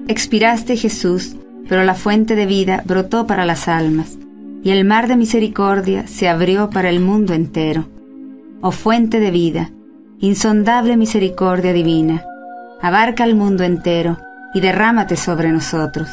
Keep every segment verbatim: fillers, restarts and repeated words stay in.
Expiraste, Jesús, pero la fuente de vida brotó para las almas, y el mar de misericordia se abrió para el mundo entero. Oh fuente de vida, insondable misericordia divina, abarca el mundo entero y derrámate sobre nosotros.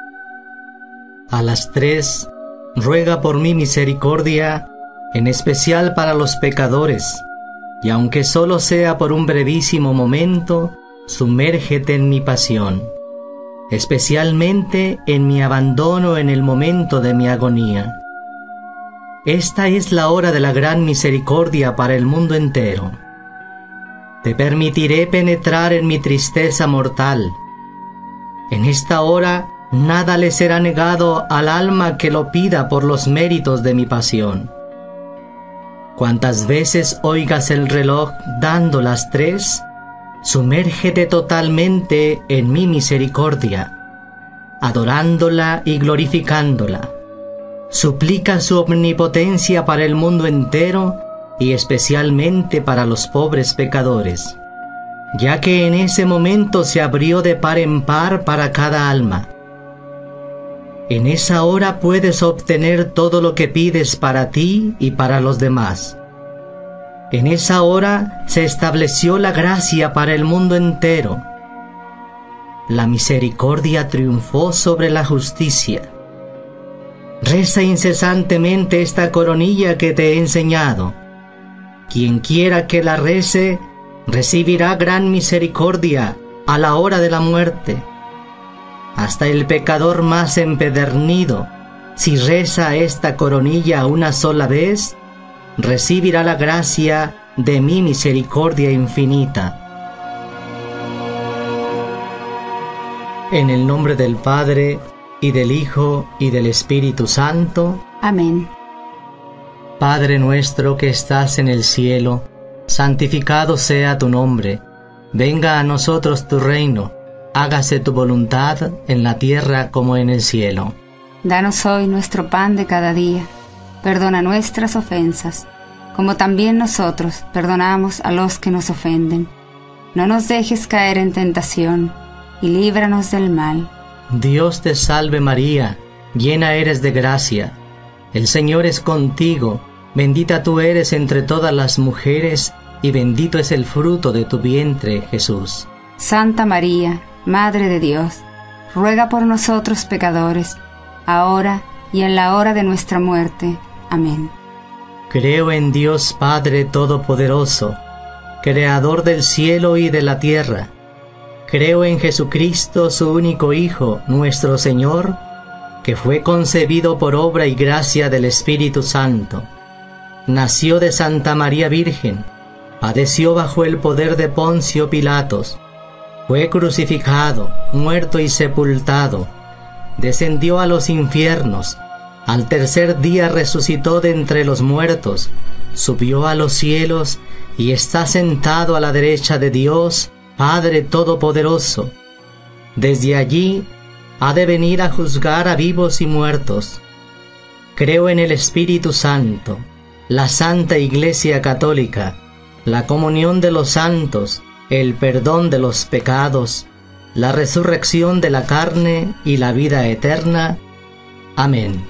A las tres, ruega por mí misericordia, en especial para los pecadores, y aunque solo sea por un brevísimo momento, sumérgete en mi pasión, especialmente en mi abandono en el momento de mi agonía. Esta es la hora de la gran misericordia para el mundo entero. Te permitiré penetrar en mi tristeza mortal. En esta hora nada le será negado al alma que lo pida por los méritos de mi pasión. Cuantas veces oigas el reloj dando las tres, sumérgete totalmente en mi misericordia, adorándola y glorificándola. Suplica su omnipotencia para el mundo entero y especialmente para los pobres pecadores, ya que en ese momento se abrió de par en par para cada alma. En esa hora puedes obtener todo lo que pides para ti y para los demás. En esa hora se estableció la gracia para el mundo entero. La misericordia triunfó sobre la justicia. Reza incesantemente esta coronilla que te he enseñado. Quien quiera que la rece, recibirá gran misericordia a la hora de la muerte. Hasta el pecador más empedernido, si reza esta coronilla una sola vez, recibirá la gracia de mi misericordia infinita. En el nombre del Padre, y del Hijo, y del Espíritu Santo. Amén. Padre nuestro que estás en el cielo, santificado sea tu nombre. Venga a nosotros tu reino. Hágase tu voluntad en la tierra como en el cielo. Danos hoy nuestro pan de cada día. Perdona nuestras ofensas, como también nosotros perdonamos a los que nos ofenden. No nos dejes caer en tentación, y líbranos del mal. Dios te salve María, llena eres de gracia. El Señor es contigo, bendita tú eres entre todas las mujeres, y bendito es el fruto de tu vientre, Jesús. Santa María, Madre de Dios, ruega por nosotros pecadores, ahora y en la hora de nuestra muerte. Amén. Creo en Dios Padre Todopoderoso, Creador del cielo y de la tierra. Creo en Jesucristo, su único Hijo, nuestro Señor, que fue concebido por obra y gracia del Espíritu Santo. Nació de Santa María Virgen, padeció bajo el poder de Poncio Pilatos, fue crucificado, muerto y sepultado, descendió a los infiernos, al tercer día resucitó de entre los muertos, subió a los cielos y está sentado a la derecha de Dios, Padre Todopoderoso. Desde allí ha de venir a juzgar a vivos y muertos. Creo en el Espíritu Santo, la Santa Iglesia Católica, la comunión de los santos, el perdón de los pecados, la resurrección de la carne y la vida eterna. Amén.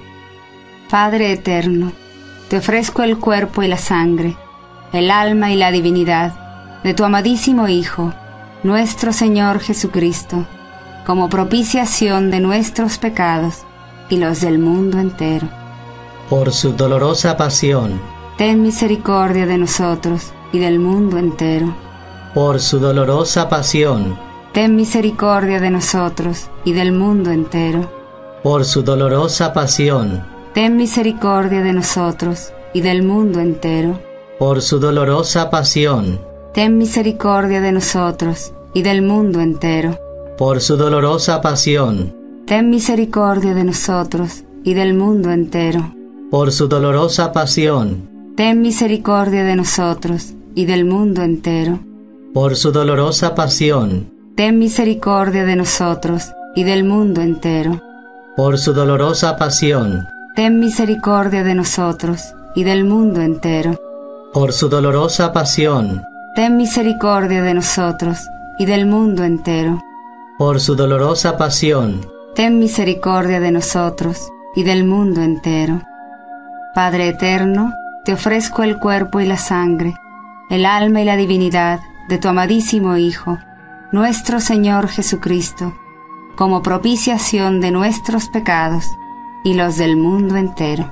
Padre eterno, te ofrezco el cuerpo y la sangre, el alma y la divinidad de tu amadísimo Hijo, nuestro Señor Jesucristo, como propiciación de nuestros pecados y los del mundo entero. Por su dolorosa pasión, ten misericordia de nosotros y del mundo entero. Por su dolorosa pasión, ten misericordia de nosotros y del mundo entero. Por su dolorosa pasión, ten misericordia de nosotros y del mundo entero. Por su dolorosa pasión, ten misericordia de nosotros y del mundo entero. Por su dolorosa pasión, ten misericordia de nosotros y del mundo entero. Por su dolorosa pasión, ten misericordia de nosotros y del mundo entero. Por su dolorosa pasión, ten misericordia de nosotros y del mundo entero. Por su dolorosa pasión, ten misericordia de nosotros y del mundo entero. Por su dolorosa pasión, ten misericordia de nosotros y del mundo entero. por su dolorosa pasión, ten misericordia de nosotros y del mundo entero. Padre eterno, te ofrezco el cuerpo y la sangre, el alma y la divinidad de tu amadísimo Hijo, nuestro Señor Jesucristo, como propiciación de nuestros pecados y los del mundo entero.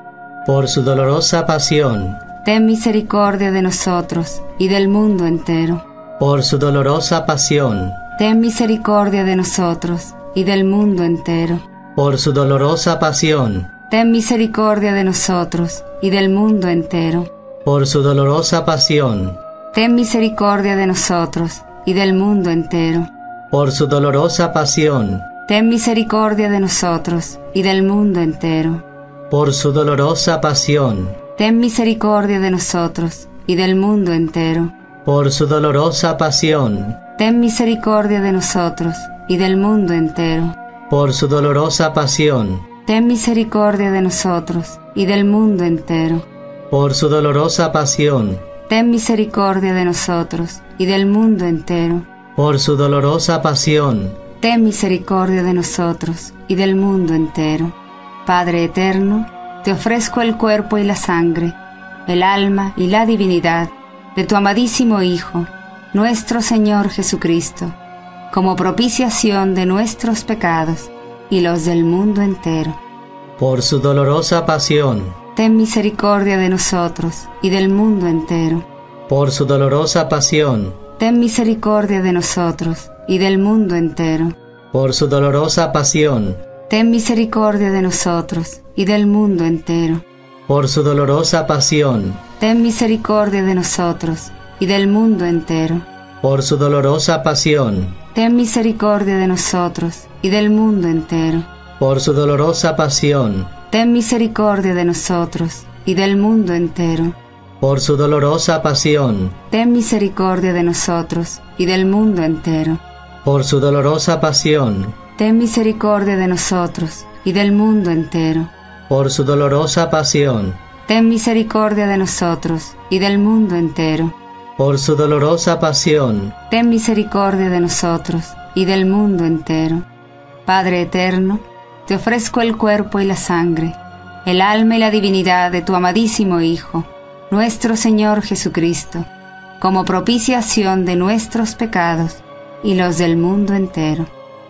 por su dolorosa pasión, Ten misericordia de nosotros y del mundo entero. por su dolorosa pasión, Ten misericordia de nosotros y del mundo entero. por su dolorosa pasión, Ten misericordia de nosotros y del mundo entero. por su dolorosa pasión, Ten misericordia de nosotros y del mundo entero. por su dolorosa pasión, Ten misericordia de nosotros y del mundo entero. por su dolorosa pasión, Ten misericordia de nosotros y del mundo entero. por su dolorosa pasión, Ten misericordia de nosotros y del mundo entero. por su dolorosa pasión, Ten misericordia de nosotros y del mundo entero. por su dolorosa pasión, Ten misericordia de nosotros y del mundo entero. por su dolorosa pasión, Ten misericordia de nosotros y del mundo entero. Padre eterno, te ofrezco el cuerpo y la sangre, el alma y la divinidad de tu amadísimo Hijo, nuestro Señor Jesucristo, como propiciación de nuestros pecados y los del mundo entero. por su dolorosa pasión, Ten misericordia de nosotros y del mundo entero. por su dolorosa pasión, Ten misericordia de nosotros y del mundo entero. por su dolorosa pasión, Ten misericordia de nosotros y del mundo entero. por su dolorosa pasión, Ten misericordia de nosotros y del mundo entero. por su dolorosa pasión, Ten misericordia de nosotros y del mundo entero. por su dolorosa pasión, Ten misericordia de nosotros y del mundo entero. por su dolorosa pasión, Ten misericordia de nosotros y del mundo entero. por su dolorosa pasión, Ten misericordia de nosotros y del mundo entero. por su dolorosa pasión, Ten misericordia de nosotros y del mundo entero. por su dolorosa pasión, Ten misericordia de nosotros y del mundo entero. Padre eterno, te ofrezco el cuerpo y la sangre, el alma y la divinidad de tu amadísimo Hijo, nuestro Señor Jesucristo, como propiciación de nuestros pecados y los del mundo entero.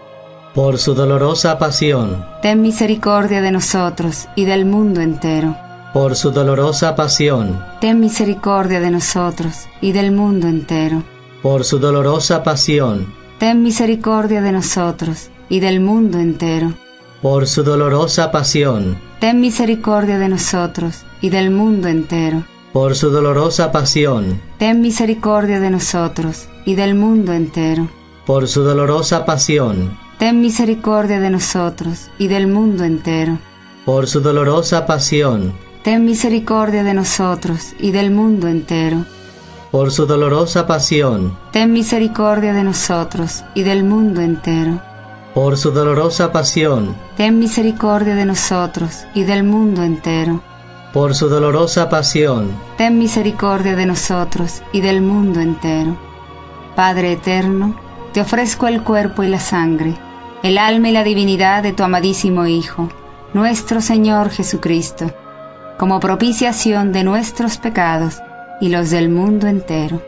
por su dolorosa pasión, Ten misericordia de nosotros y del mundo entero. por su dolorosa pasión, Ten misericordia de nosotros y del mundo entero. por su dolorosa pasión, Ten misericordia de nosotros y del mundo entero. por su dolorosa pasión, Ten misericordia de nosotros y del mundo entero. por su dolorosa pasión, Ten misericordia de nosotros y del mundo entero. por su dolorosa pasión, Ten misericordia de nosotros y del mundo entero. por su dolorosa pasión, Ten misericordia de nosotros y del mundo entero. por su dolorosa pasión, Ten misericordia de nosotros y del mundo entero. por su dolorosa pasión, Ten misericordia de nosotros y del mundo entero. por su dolorosa pasión, Ten misericordia de nosotros y del mundo entero. Padre eterno, te ofrezco el cuerpo y la sangre, el alma y la divinidad de tu amadísimo Hijo, nuestro Señor Jesucristo, como propiciación de nuestros pecados y los del mundo entero.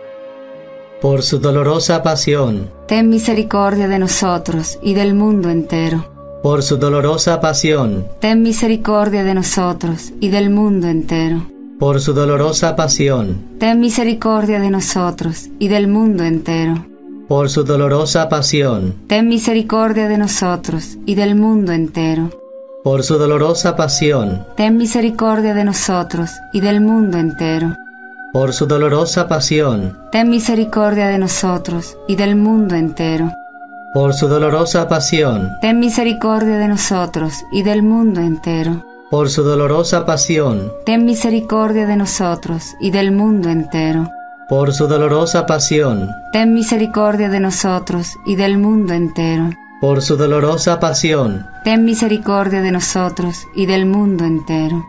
por su dolorosa pasión, Ten misericordia de nosotros y del mundo entero. por su dolorosa pasión, Ten misericordia de nosotros y del mundo entero. por su dolorosa pasión, Ten misericordia de nosotros y del mundo entero. por su dolorosa pasión, Ten misericordia de nosotros y del mundo entero. por su dolorosa pasión, Ten misericordia de nosotros y del mundo entero. por su dolorosa pasión, Ten misericordia de nosotros y del mundo entero. por su dolorosa pasión, Ten misericordia de nosotros y del mundo entero. por su dolorosa pasión, Ten misericordia de nosotros y del mundo entero. por su dolorosa pasión, Ten misericordia de nosotros y del mundo entero. por su dolorosa pasión. Ten misericordia de nosotros y del mundo entero.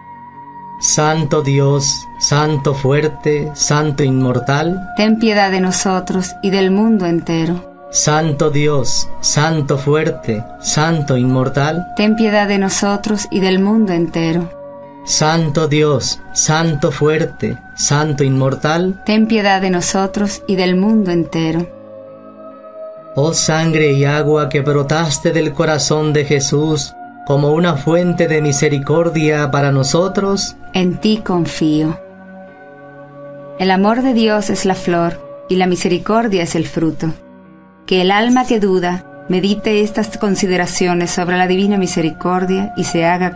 Santo Dios, Santo fuerte, Santo inmortal, Ten piedad de nosotros y del mundo entero. Santo Dios, Santo fuerte, Santo inmortal, ten piedad de nosotros y del mundo entero. Santo Dios, Santo fuerte, Santo inmortal, ten piedad de nosotros y del mundo entero. Oh sangre y agua que brotaste del corazón de Jesús como una fuente de misericordia para nosotros, en ti confío. El amor de Dios es la flor y la misericordia es el fruto. Que el alma que duda medite estas consideraciones sobre la divina misericordia y se haga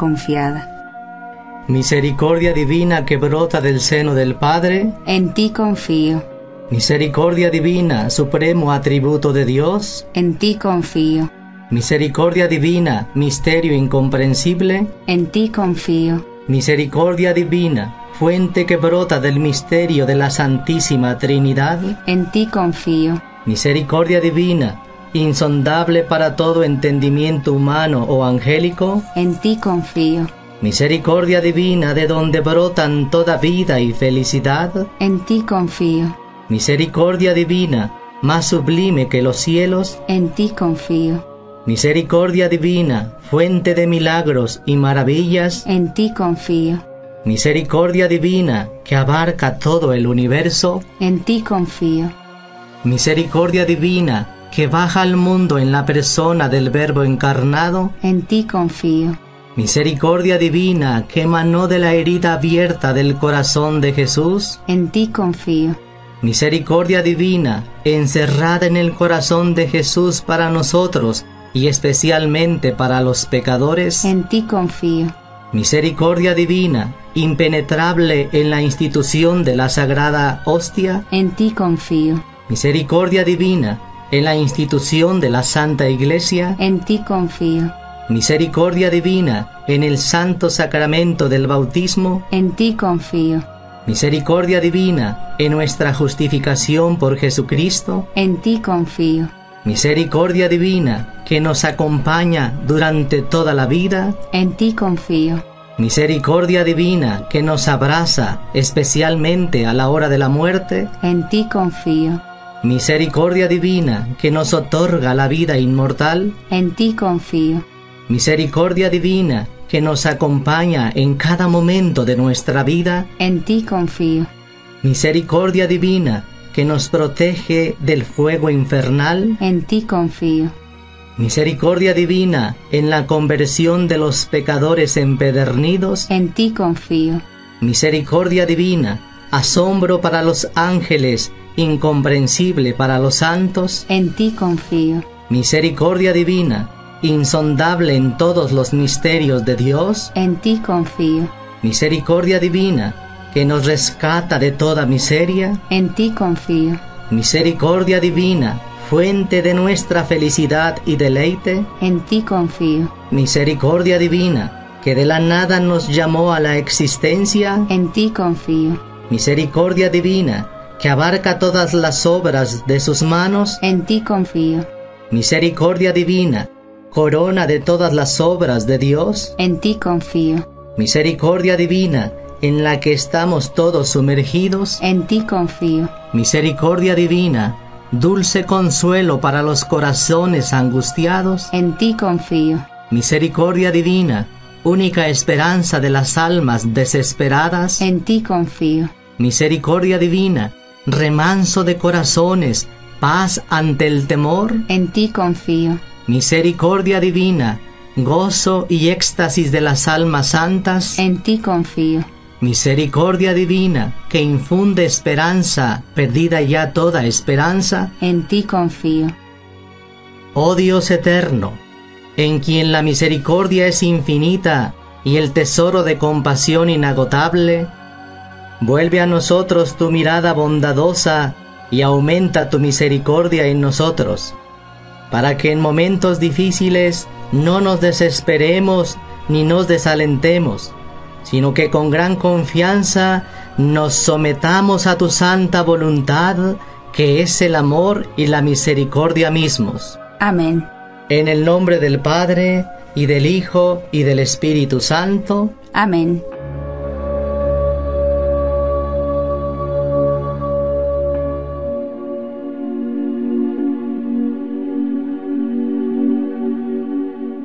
confiada. Misericordia divina que brota del seno del Padre, en ti confío. Misericordia divina, supremo atributo de Dios, en ti confío. Misericordia divina, misterio incomprensible, en ti confío. Misericordia divina, fuente que brota del misterio de la Santísima Trinidad, en ti confío. Misericordia divina, insondable para todo entendimiento humano o angélico, en ti confío. Misericordia divina de donde brotan toda vida y felicidad, en ti confío. Misericordia divina, más sublime que los cielos, en ti confío. Misericordia divina, fuente de milagros y maravillas, en ti confío. Misericordia divina, que abarca todo el universo, en ti confío. Misericordia divina, que baja al mundo en la persona del Verbo encarnado, en ti confío. Misericordia divina, que emanó de la herida abierta del corazón de Jesús, en ti confío. Misericordia divina, encerrada en el corazón de Jesús para nosotros, y especialmente para los pecadores, en ti confío. Misericordia divina, impenetrable en la institución de la Sagrada Hostia, en ti confío. Misericordia divina, en la institución de la Santa Iglesia, en ti confío. Misericordia divina, en el Santo Sacramento del Bautismo, en ti confío. Misericordia divina, en nuestra justificación por Jesucristo, en ti confío. Misericordia divina, que nos acompaña durante toda la vida, en ti confío. Misericordia divina, que nos abraza especialmente a la hora de la muerte, en ti confío. Misericordia divina, que nos otorga la vida inmortal, en ti confío. Misericordia divina, que nos acompaña en cada momento de nuestra vida, en ti confío. Misericordia divina, que nos protege del fuego infernal, en ti confío. Misericordia divina, en la conversión de los pecadores empedernidos, en ti confío. Misericordia divina, asombro para los ángeles, incomprensible para los santos, en ti confío. Misericordia divina, insondable en todos los misterios de Dios, en ti confío. Misericordia divina, que nos rescata de toda miseria, en ti confío. Misericordia divina, fuente de nuestra felicidad y deleite, en ti confío. Misericordia divina, que de la nada nos llamó a la existencia, en ti confío. Misericordia divina, que abarca todas las obras de sus manos, en ti confío. Misericordia divina, corona de todas las obras de Dios, en ti confío. Misericordia divina, en la que estamos todos sumergidos, en ti confío. Misericordia divina, dulce consuelo para los corazones angustiados, en ti confío. Misericordia divina, única esperanza de las almas desesperadas, en ti confío. Misericordia divina, remanso de corazones, paz ante el temor, en ti confío. Misericordia divina, gozo y éxtasis de las almas santas, en ti confío. Misericordia divina, que infunde esperanza, perdida ya toda esperanza, en ti confío. Oh Dios eterno, en quien la misericordia es infinita y el tesoro de compasión inagotable, vuelve a nosotros tu mirada bondadosa y aumenta tu misericordia en nosotros, para que en momentos difíciles no nos desesperemos ni nos desalentemos, sino que con gran confianza nos sometamos a tu santa voluntad, que es el amor y la misericordia mismos. Amén. En el nombre del Padre, y del Hijo, y del Espíritu Santo. Amén.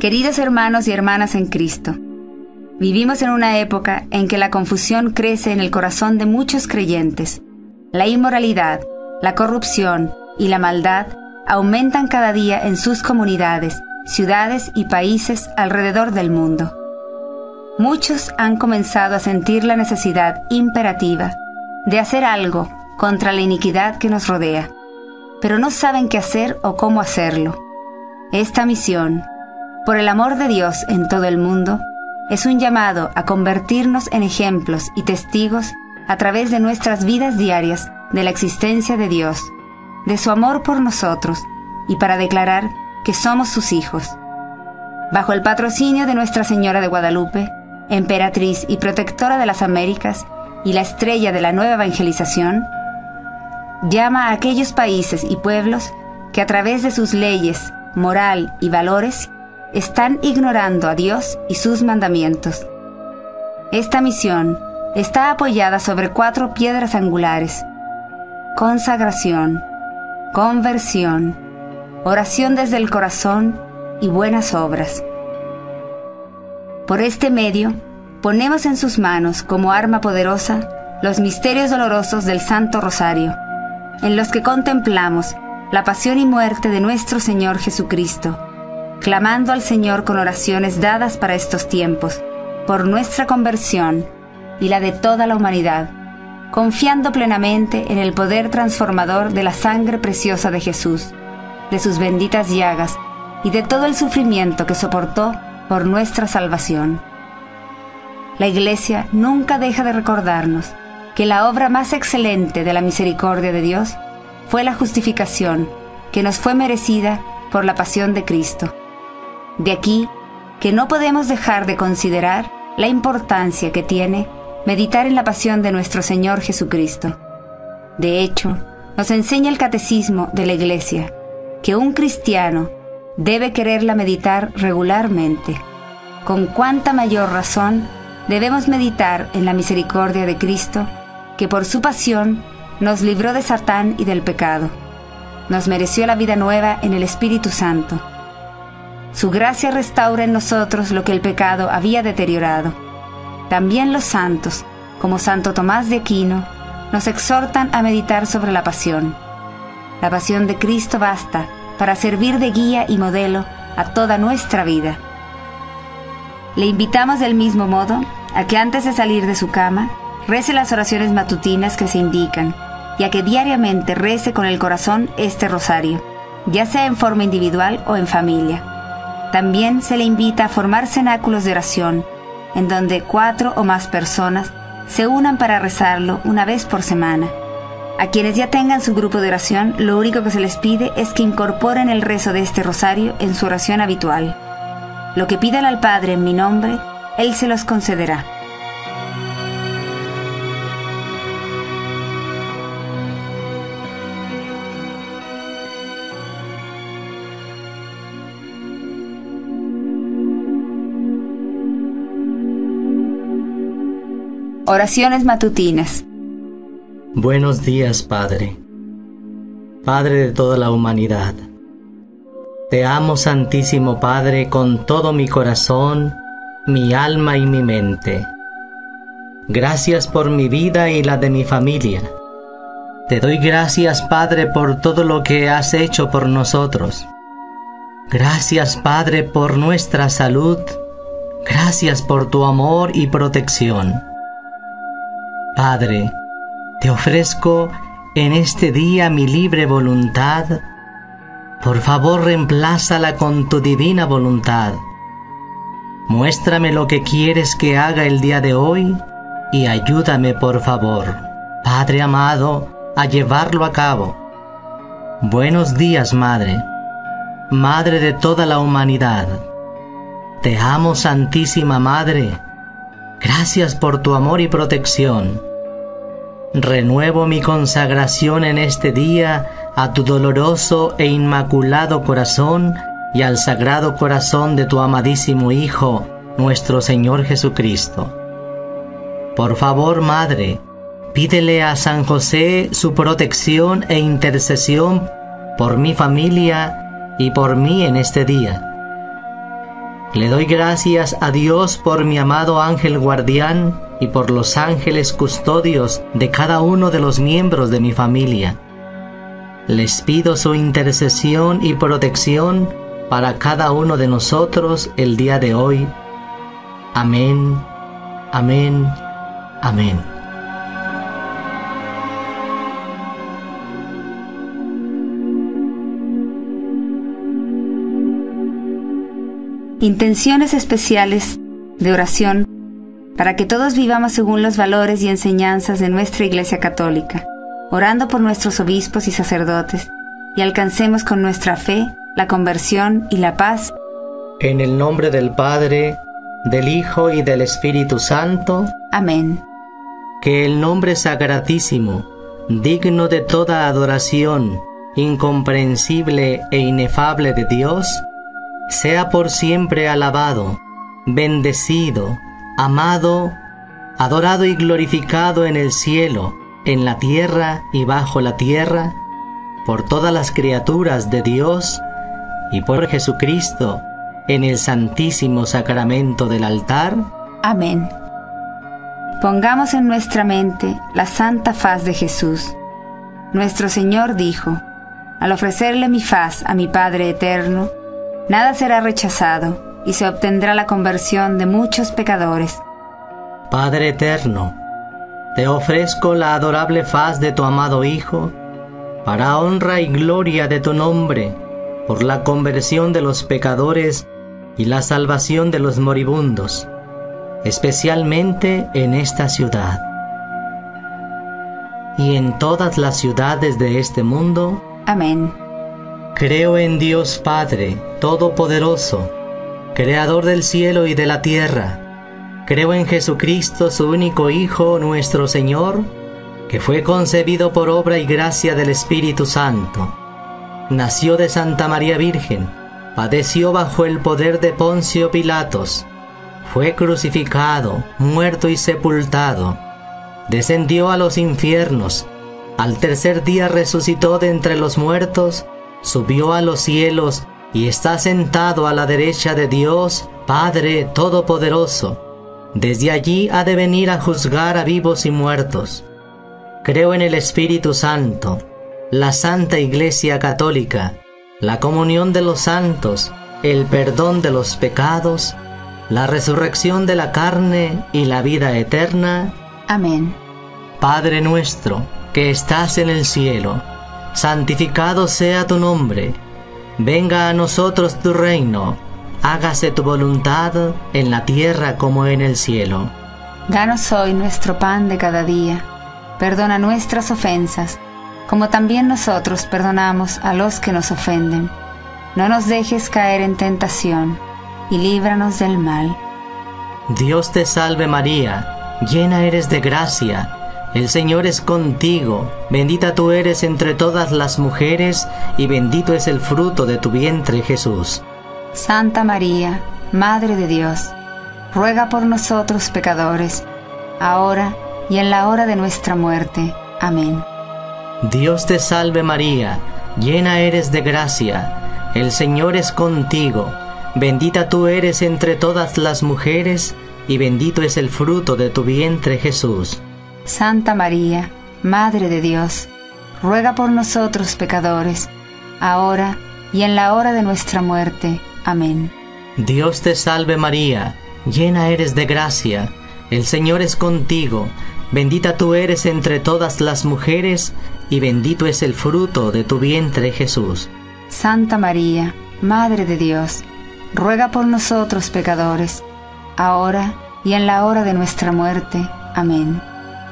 Queridos hermanos y hermanas en Cristo, vivimos en una época en que la confusión crece en el corazón de muchos creyentes. La inmoralidad, la corrupción y la maldad aumentan cada día en sus comunidades, ciudades y países alrededor del mundo. Muchos han comenzado a sentir la necesidad imperativa de hacer algo contra la iniquidad que nos rodea, pero no saben qué hacer o cómo hacerlo. Esta misión, por el amor de Dios en todo el mundo, es un llamado a convertirnos en ejemplos y testigos a través de nuestras vidas diarias de la existencia de Dios, de su amor por nosotros y para declarar que somos sus hijos. Bajo el patrocinio de Nuestra Señora de Guadalupe, emperatriz y protectora de las Américas y la estrella de la nueva evangelización, llama a aquellos países y pueblos que a través de sus leyes, moral y valores están ignorando a Dios y sus mandamientos. Esta misión está apoyada sobre cuatro piedras angulares: consagración, conversión, oración desde el corazón y buenas obras. Por este medio, ponemos en sus manos como arma poderosa los misterios dolorosos del Santo Rosario, en los que contemplamos la pasión y muerte de nuestro Señor Jesucristo, clamando al Señor con oraciones dadas para estos tiempos, por nuestra conversión y la de toda la humanidad, confiando plenamente en el poder transformador de la sangre preciosa de Jesús, de sus benditas llagas y de todo el sufrimiento que soportó por nuestra salvación. La Iglesia nunca deja de recordarnos que la obra más excelente de la misericordia de Dios fue la justificación que nos fue merecida por la pasión de Cristo. De aquí que no podemos dejar de considerar la importancia que tiene meditar en la pasión de nuestro Señor Jesucristo. De hecho, nos enseña el Catecismo de la Iglesia que un cristiano debe quererla meditar regularmente. Con cuánta mayor razón debemos meditar en la misericordia de Cristo, que por su pasión nos libró de Satán y del pecado. Nos mereció la vida nueva en el Espíritu Santo. Su gracia restaura en nosotros lo que el pecado había deteriorado. También los santos, como Santo Tomás de Aquino, nos exhortan a meditar sobre la pasión. La pasión de Cristo basta para servir de guía y modelo a toda nuestra vida. Le invitamos del mismo modo a que antes de salir de su cama, rece las oraciones matutinas que se indican y a que diariamente rece con el corazón este rosario, ya sea en forma individual o en familia. También se le invita a formar cenáculos de oración, en donde cuatro o más personas se unan para rezarlo una vez por semana. A quienes ya tengan su grupo de oración, lo único que se les pide es que incorporen el rezo de este rosario en su oración habitual. Lo que pidan al Padre en mi nombre, Él se los concederá. Oraciones matutinas. Buenos días, Padre. Padre de toda la humanidad. Te amo, Santísimo Padre, con todo mi corazón, mi alma y mi mente. Gracias por mi vida y la de mi familia. Te doy gracias, Padre, por todo lo que has hecho por nosotros. Gracias, Padre, por nuestra salud. Gracias por tu amor y protección. Padre, te ofrezco en este día mi libre voluntad. Por favor, reemplázala con tu divina voluntad. Muéstrame lo que quieres que haga el día de hoy y ayúdame, por favor, Padre amado, a llevarlo a cabo. Buenos días, Madre, Madre de toda la humanidad. Te amo, Santísima Madre. Gracias por tu amor y protección. Renuevo mi consagración en este día a tu doloroso e inmaculado corazón y al sagrado corazón de tu amadísimo Hijo, nuestro Señor Jesucristo. Por favor, Madre, pídele a San José su protección e intercesión por mi familia y por mí en este día. Le doy gracias a Dios por mi amado ángel guardián y por los ángeles custodios de cada uno de los miembros de mi familia. Les pido su intercesión y protección para cada uno de nosotros el día de hoy. Amén, amén, amén. Intenciones especiales de oración para que todos vivamos según los valores y enseñanzas de nuestra Iglesia Católica, orando por nuestros obispos y sacerdotes, y alcancemos con nuestra fe la conversión y la paz. En el nombre del Padre, del Hijo y del Espíritu Santo. Amén. Que el nombre sacratísimo, digno de toda adoración, incomprensible e inefable de Dios, sea por siempre alabado, bendecido, amado, adorado y glorificado en el cielo, en la tierra y bajo la tierra, por todas las criaturas de Dios y por Jesucristo, en el santísimo sacramento del altar. Amén. Pongamos en nuestra mente la santa faz de Jesús. Nuestro Señor dijo: al ofrecerle mi faz a mi Padre eterno, nada será rechazado y se obtendrá la conversión de muchos pecadores. Padre eterno, te ofrezco la adorable faz de tu amado Hijo, para honra y gloria de tu nombre, por la conversión de los pecadores y la salvación de los moribundos, especialmente en esta ciudad y en todas las ciudades de este mundo. Amén. Creo en Dios Padre Todopoderoso, Creador del cielo y de la tierra. Creo en Jesucristo, su único Hijo, nuestro Señor, que fue concebido por obra y gracia del Espíritu Santo. Nació de Santa María Virgen, padeció bajo el poder de Poncio Pilatos, fue crucificado, muerto y sepultado, descendió a los infiernos, al tercer día resucitó de entre los muertos, subió a los cielos y está sentado a la derecha de Dios, Padre Todopoderoso. Desde allí ha de venir a juzgar a vivos y muertos. Creo en el Espíritu Santo, la Santa Iglesia Católica, la comunión de los santos, el perdón de los pecados, la resurrección de la carne y la vida eterna. Amén. Padre nuestro, que estás en el cielo, santificado sea tu nombre. Venga a nosotros tu reino. Hágase tu voluntad en la tierra como en el cielo. Danos hoy nuestro pan de cada día. Perdona nuestras ofensas, como también nosotros perdonamos a los que nos ofenden. No nos dejes caer en tentación, y líbranos del mal. Dios te salve María, llena eres de gracia. El Señor es contigo, bendita tú eres entre todas las mujeres, y bendito es el fruto de tu vientre, Jesús. Santa María, Madre de Dios, ruega por nosotros pecadores, ahora y en la hora de nuestra muerte. Amén. Dios te salve María, llena eres de gracia. El Señor es contigo, bendita tú eres entre todas las mujeres, y bendito es el fruto de tu vientre, Jesús. Santa María, Madre de Dios, ruega por nosotros pecadores, ahora y en la hora de nuestra muerte. Amén. Dios te salve María, llena eres de gracia. El Señor es contigo, bendita tú eres entre todas las mujeres, y bendito es el fruto de tu vientre, Jesús. Santa María, Madre de Dios, ruega por nosotros pecadores, ahora y en la hora de nuestra muerte. Amén.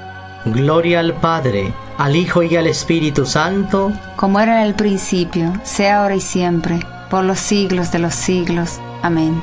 Gloria al Padre, al Hijo y al Espíritu Santo, como era en el principio, sea ahora y siempre, por los siglos de los siglos. Amén.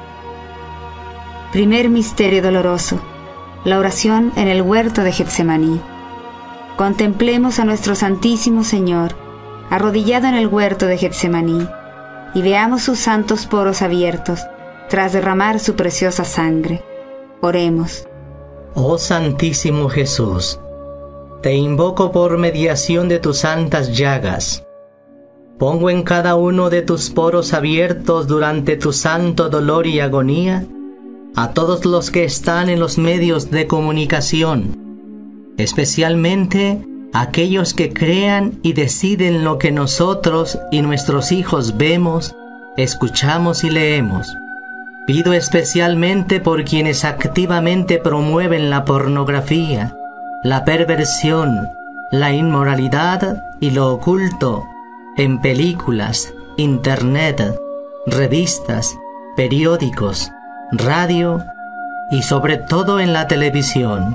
Primer misterio doloroso: la oración en el huerto de Getsemaní. Contemplemos a nuestro Santísimo Señor, arrodillado en el huerto de Getsemaní, y veamos sus santos poros abiertos, tras derramar su preciosa sangre. Oremos. Oh Santísimo Jesús, te invoco por mediación de tus santas llagas. pongo en cada uno de tus poros abiertos durante tu santo dolor y agonía a todos los que están en los medios de comunicación, especialmente aquellos que crean y deciden lo que nosotros y nuestros hijos vemos, escuchamos y leemos. Pido especialmente por quienes activamente promueven la pornografía, la perversión, la inmoralidad y lo oculto en películas, internet, revistas, periódicos, radio y sobre todo en la televisión.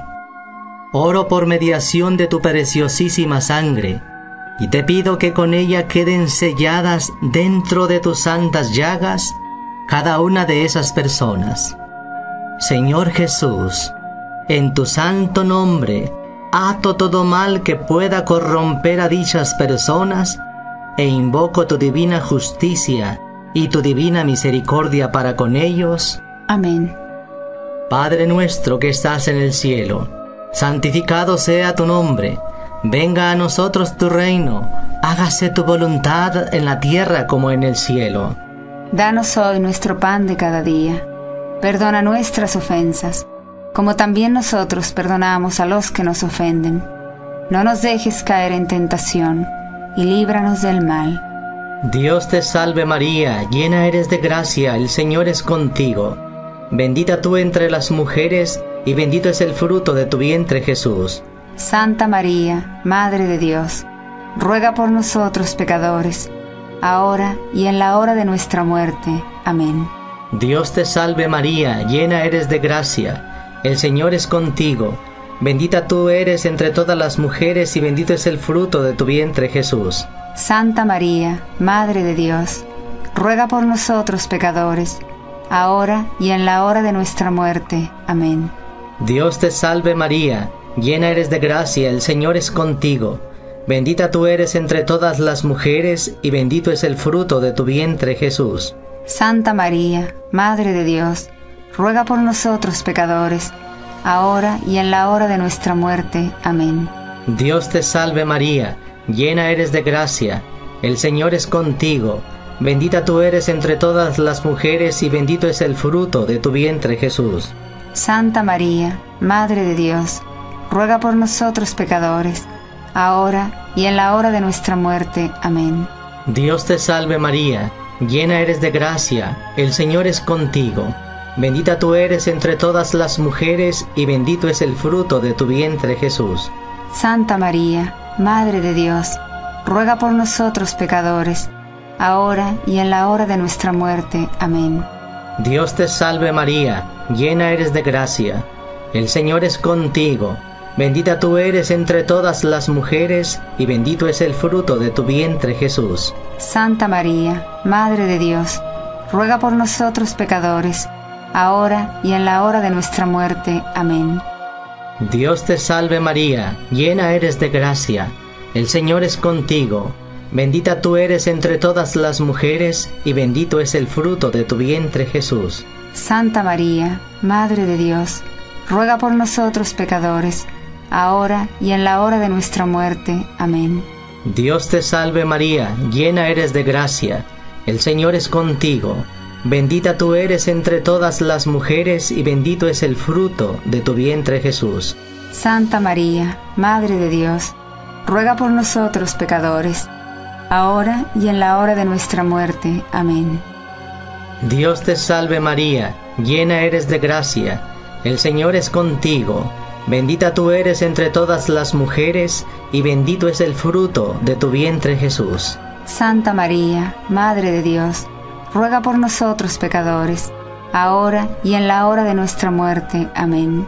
Oro por mediación de tu preciosísima sangre y te pido que con ella queden selladas dentro de tus santas llagas cada una de esas personas. Señor Jesús, en tu santo nombre ato todo mal que pueda corromper a dichas personas e invoco tu divina justicia y tu divina misericordia para con ellos. Amén. Padre nuestro que estás en el cielo, santificado sea tu nombre. Venga a nosotros tu reino. Hágase tu voluntad en la tierra como en el cielo. Danos hoy nuestro pan de cada día. Perdona nuestras ofensas, como también nosotros perdonamos a los que nos ofenden. No nos dejes caer en tentación, y líbranos del mal. Dios te salve María, llena eres de gracia, el Señor es contigo. Bendita tú entre las mujeres, y bendito es el fruto de tu vientre Jesús. Santa María, Madre de Dios, ruega por nosotros pecadores, ahora y en la hora de nuestra muerte. Amén. Dios te salve María, llena eres de gracia, el Señor es contigo. Bendita tú eres entre todas las mujeres y bendito es el fruto de tu vientre Jesús. Santa María, Madre de Dios, ruega por nosotros pecadores, ahora y en la hora de nuestra muerte. Amén. Dios te salve María, llena eres de gracia, el Señor es contigo. Bendita tú eres entre todas las mujeres y bendito es el fruto de tu vientre Jesús. Santa María, Madre de Dios, ruega por nosotros pecadores, ahora y en la hora de nuestra muerte. Amén. Dios te salve María, llena eres de gracia, el Señor es contigo. Bendita tú eres entre todas las mujeres y bendito es el fruto de tu vientre Jesús. Santa María, Madre de Dios, ruega por nosotros pecadores, ahora y en la hora de nuestra muerte. Amén. Dios te salve María, llena eres de gracia, el Señor es contigo. Bendita tú eres entre todas las mujeres y bendito es el fruto de tu vientre Jesús. Santa María, Madre de Dios, ruega por nosotros pecadores, ahora y en la hora de nuestra muerte. Amén. Dios te salve María, llena eres de gracia, el Señor es contigo. Bendita tú eres entre todas las mujeres y bendito es el fruto de tu vientre Jesús. Santa María, Madre de Dios, ruega por nosotros pecadores, ahora y en la hora de nuestra muerte. Amén. Dios te salve María, llena eres de gracia, el Señor es contigo. Bendita tú eres entre todas las mujeres y bendito es el fruto de tu vientre Jesús. Santa María, Madre de Dios, ruega por nosotros pecadores, ahora y en la hora de nuestra muerte. Amén. Dios te salve María, llena eres de gracia, el Señor es contigo. Bendita tú eres entre todas las mujeres y bendito es el fruto de tu vientre Jesús. Santa María, Madre de Dios, ruega por nosotros pecadores, ahora y en la hora de nuestra muerte. Amén. Dios te salve María, llena eres de gracia, el Señor es contigo. Bendita tú eres entre todas las mujeres y bendito es el fruto de tu vientre Jesús. Santa María, Madre de Dios, ruega por nosotros pecadores, ahora y en la hora de nuestra muerte. Amén.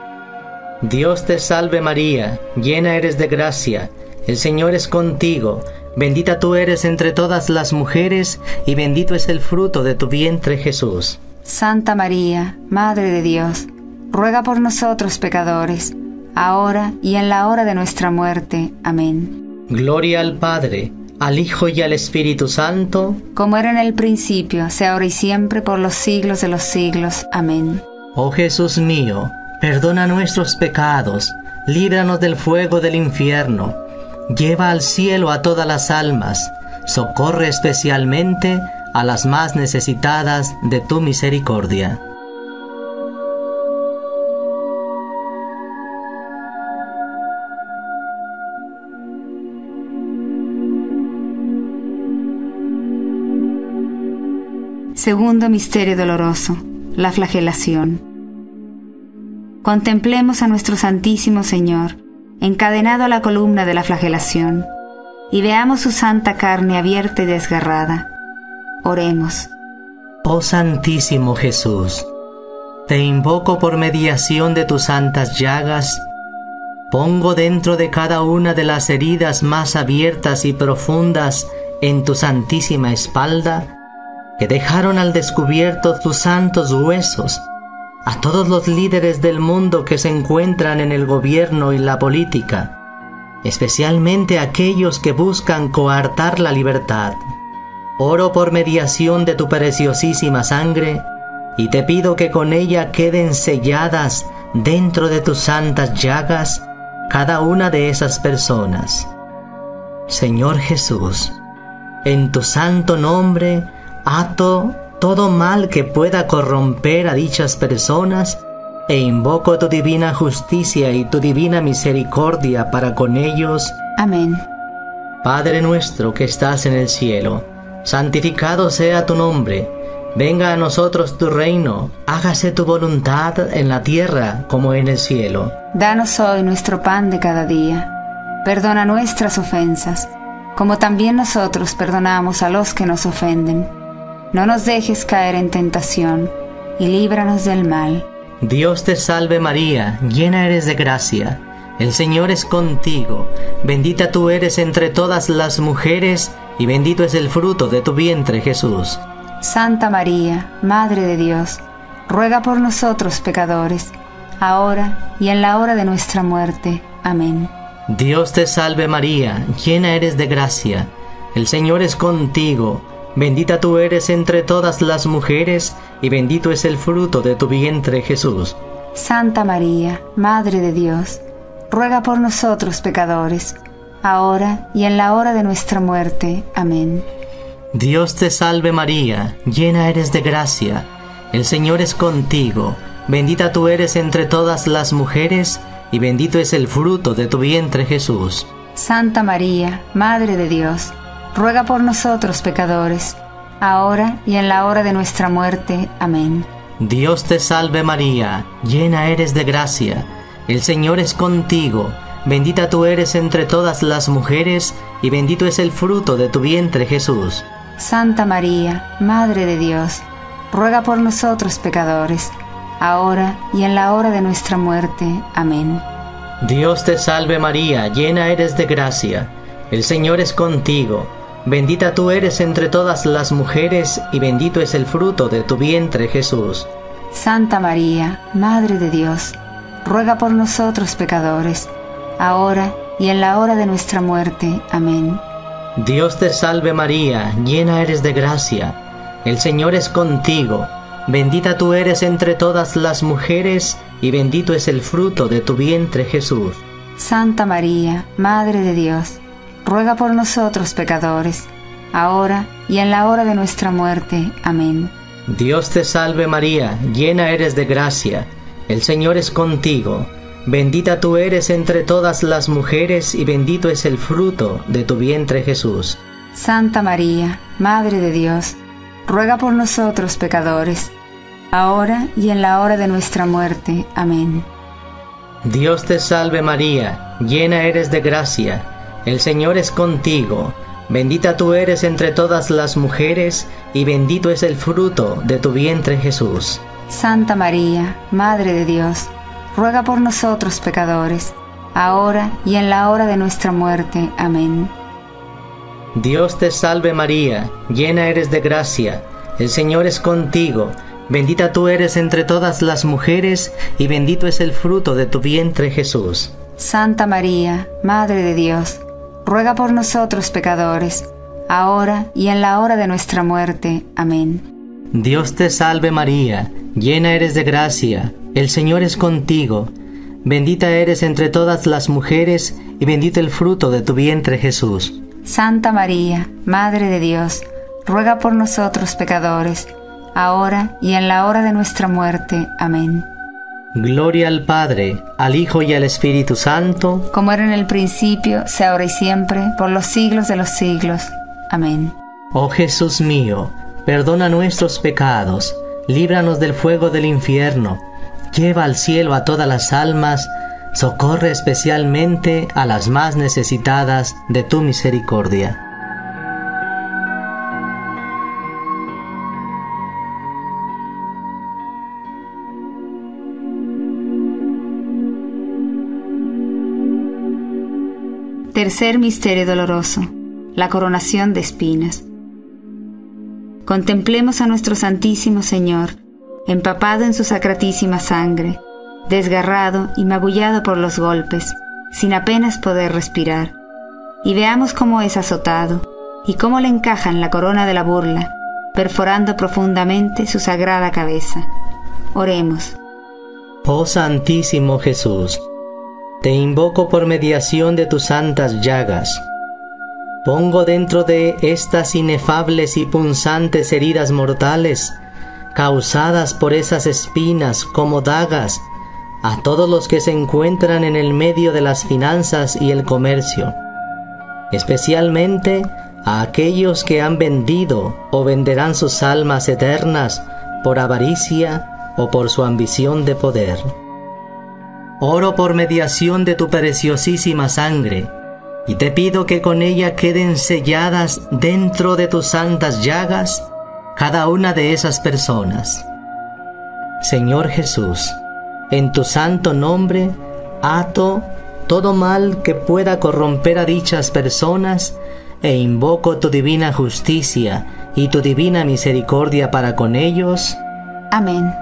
Dios te salve María, llena eres de gracia, el Señor es contigo. Bendita tú eres entre todas las mujeres y bendito es el fruto de tu vientre Jesús. Santa María, Madre de Dios, ruega por nosotros pecadores, ahora y en la hora de nuestra muerte. Amén. Gloria al Padre, al Hijo y al Espíritu Santo, como era en el principio, sea ahora y siempre, por los siglos de los siglos. Amén. Oh Jesús mío, perdona nuestros pecados, líbranos del fuego del infierno, lleva al cielo a todas las almas, socorre especialmente a las más necesitadas de tu misericordia. Segundo misterio doloroso, la flagelación. Contemplemos a nuestro Santísimo Señor, encadenado a la columna de la flagelación, y veamos su santa carne abierta y desgarrada. Oremos. Oh Santísimo Jesús, te invoco por mediación de tus santas llagas, pongo dentro de cada una de las heridas más abiertas y profundas en tu santísima espalda, que dejaron al descubierto tus santos huesos, a todos los líderes del mundo que se encuentran en el gobierno y la política, especialmente aquellos que buscan coartar la libertad. Oro por mediación de tu preciosísima sangre, y te pido que con ella queden selladas dentro de tus santas llagas cada una de esas personas. Señor Jesús, en tu santo nombre, ato todo mal que pueda corromper a dichas personas e invoco tu divina justicia y tu divina misericordia para con ellos. Amén. Padre nuestro que estás en el cielo, santificado sea tu nombre. Venga a nosotros tu reino, hágase tu voluntad en la tierra como en el cielo. Danos hoy nuestro pan de cada día. Perdona nuestras ofensas, como también nosotros perdonamos a los que nos ofenden. No nos dejes caer en tentación, y líbranos del mal. Dios te salve María, llena eres de gracia. El Señor es contigo. Bendita tú eres entre todas las mujeres, y bendito es el fruto de tu vientre, Jesús. Santa María, Madre de Dios, ruega por nosotros pecadores, ahora y en la hora de nuestra muerte. Amén. Dios te salve María, llena eres de gracia. El Señor es contigo. Bendita tú eres entre todas las mujeres, y bendito es el fruto de tu vientre, Jesús. Santa María, Madre de Dios, ruega por nosotros pecadores, ahora y en la hora de nuestra muerte. Amén. Dios te salve María, llena eres de gracia. El Señor es contigo. Bendita tú eres entre todas las mujeres, y bendito es el fruto de tu vientre, Jesús. Santa María, Madre de Dios, ruega por nosotros pecadores, ahora y en la hora de nuestra muerte. Amén. Dios te salve María, llena eres de gracia. El Señor es contigo. Bendita tú eres entre todas las mujeres, y bendito es el fruto de tu vientre, Jesús. Santa María, Madre de Dios, ruega por nosotros pecadores, ahora y en la hora de nuestra muerte. Amén. Dios te salve María, llena eres de gracia. El Señor es contigo. Bendita tú eres entre todas las mujeres, y bendito es el fruto de tu vientre, Jesús. Santa María, Madre de Dios, ruega por nosotros pecadores, ahora y en la hora de nuestra muerte. Amén. Dios te salve María, llena eres de gracia. El Señor es contigo. Bendita tú eres entre todas las mujeres, y bendito es el fruto de tu vientre, Jesús. Santa María, Madre de Dios, ruega por nosotros pecadores, ahora y en la hora de nuestra muerte. Amén. Dios te salve María, llena eres de gracia. El Señor es contigo. Bendita tú eres entre todas las mujeres, y bendito es el fruto de tu vientre, Jesús. Santa María, Madre de Dios, ruega por nosotros pecadores, ahora y en la hora de nuestra muerte. Amén. Dios te salve María, llena eres de gracia. El Señor es contigo. Bendita tú eres entre todas las mujeres, y bendito es el fruto de tu vientre, Jesús. Santa María, Madre de Dios, ruega por nosotros pecadores, ahora y en la hora de nuestra muerte. Amén. Dios te salve María, llena eres de gracia. El Señor es contigo. Bendita tú eres entre todas las mujeres, y bendito es el fruto de tu vientre, Jesús. Santa María, Madre de Dios, ruega por nosotros pecadores, ahora y en la hora de nuestra muerte. Amén. Dios te salve María, llena eres de gracia. El Señor es contigo. Bendita eres entre todas las mujeres, y bendito el fruto de tu vientre, Jesús. Santa María, Madre de Dios, ruega por nosotros pecadores, ahora y en la hora de nuestra muerte. Amén. Gloria al Padre, al Hijo y al Espíritu Santo, como era en el principio, sea ahora y siempre, por los siglos de los siglos. Amén. Oh Jesús mío, perdona nuestros pecados, líbranos del fuego del infierno, lleva al cielo a todas las almas, socorre especialmente a las más necesitadas de tu misericordia. Tercer misterio doloroso: la coronación de espinas. Contemplemos a nuestro Santísimo Señor, empapado en su sacratísima sangre, desgarrado y magullado por los golpes, sin apenas poder respirar, y veamos cómo es azotado, y cómo le encajan la corona de la burla, perforando profundamente su sagrada cabeza. Oremos. Oh Santísimo Jesús, te invoco por mediación de tus santas llagas. Pongo dentro de estas inefables y punzantes heridas mortales, causadas por esas espinas como dagas, a todos los que se encuentran en el medio de las finanzas y el comercio, especialmente a aquellos que han vendido o venderán sus almas eternas por avaricia o por su ambición de poder. Oro por mediación de tu preciosísima sangre, y te pido que con ella queden selladas dentro de tus santas llagas cada una de esas personas. Señor Jesús, en tu santo nombre ato todo mal que pueda corromper a dichas personas e invoco tu divina justicia y tu divina misericordia para con ellos. Amén.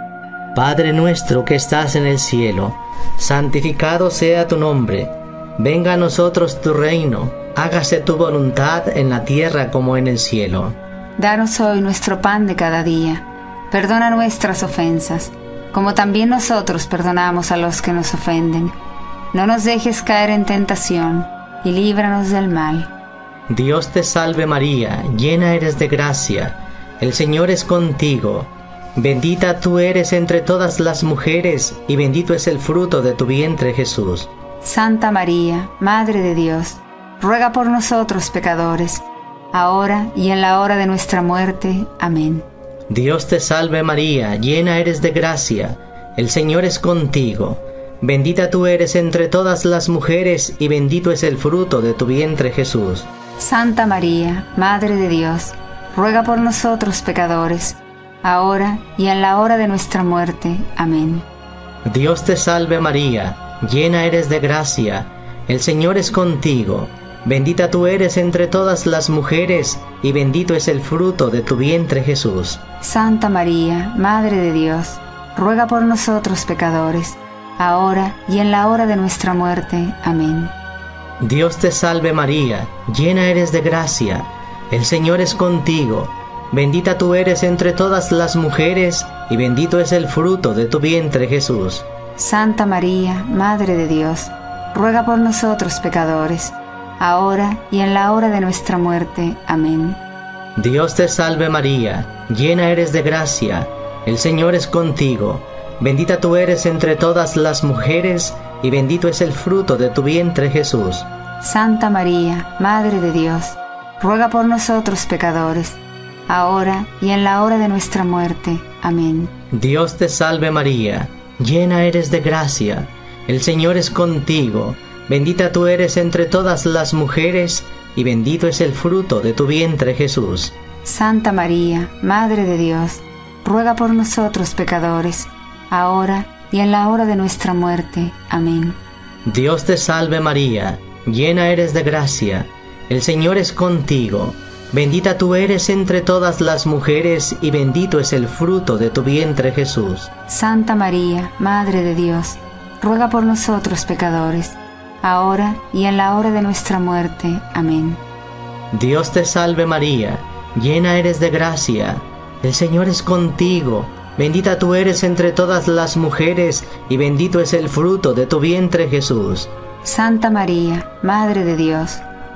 Padre nuestro que estás en el cielo, santificado sea tu nombre. Venga a nosotros tu reino, hágase tu voluntad en la tierra como en el cielo. Danos hoy nuestro pan de cada día. Perdona nuestras ofensas, como también nosotros perdonamos a los que nos ofenden. No nos dejes caer en tentación, y líbranos del mal. Dios te salve María, llena eres de gracia, el Señor es contigo. Bendita tú eres entre todas las mujeres, y bendito es el fruto de tu vientre Jesús. Santa María, Madre de Dios, ruega por nosotros pecadores, ahora y en la hora de nuestra muerte. Amén. Dios te salve María, llena eres de gracia, el Señor es contigo. Bendita tú eres entre todas las mujeres, y bendito es el fruto de tu vientre Jesús. Santa María, Madre de Dios, ruega por nosotros pecadores, ahora y en la hora de nuestra muerte. Amén. Dios te salve María, llena eres de gracia, el Señor es contigo. Bendita tú eres entre todas las mujeres, y bendito es el fruto de tu vientre Jesús. Santa María, Madre de Dios, ruega por nosotros pecadores, ahora y en la hora de nuestra muerte. Amén. Dios te salve María, llena eres de gracia, el Señor es contigo. Bendita tú eres entre todas las mujeres, y bendito es el fruto de tu vientre Jesús. Santa María, Madre de Dios, ruega por nosotros pecadores, ahora y en la hora de nuestra muerte. Amén. Dios te salve María, llena eres de gracia, el Señor es contigo. Bendita tú eres entre todas las mujeres, y bendito es el fruto de tu vientre Jesús. Santa María, Madre de Dios, ruega por nosotros pecadores, ahora y en la hora de nuestra muerte. Amén. Dios te salve María, llena eres de gracia, el Señor es contigo. Bendita tú eres entre todas las mujeres, y bendito es el fruto de tu vientre Jesús. Santa María, Madre de Dios, ruega por nosotros pecadores, ahora y en la hora de nuestra muerte. Amén. Dios te salve María, llena eres de gracia, el Señor es contigo. Bendita tú eres entre todas las mujeres, y bendito es el fruto de tu vientre Jesús. Santa María, Madre de Dios, ruega por nosotros pecadores, ahora y en la hora de nuestra muerte. Amén. Dios te salve María, llena eres de gracia, el Señor es contigo. Bendita tú eres entre todas las mujeres, y bendito es el fruto de tu vientre Jesús. Santa María, Madre de Dios,